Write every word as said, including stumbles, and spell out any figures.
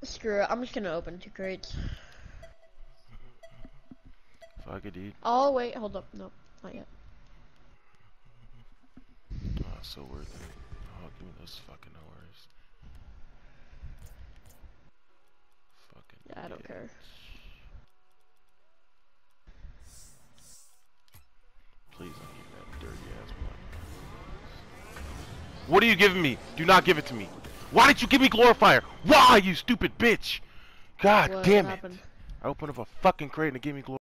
Screw it, I'm just gonna open two crates. Fuck it, dude. Oh, wait, hold up. No, not yet. Oh, so worth it. Oh, give me those fucking horrors. Fucking Yeah, I don't bitch. care. Please don't give me that dirty ass one. What are you giving me? Do not give it to me. Why did you give me Glorfier? Why, you stupid bitch? God What damn happened? it. I opened up a fucking crate and it gave me Glorfier.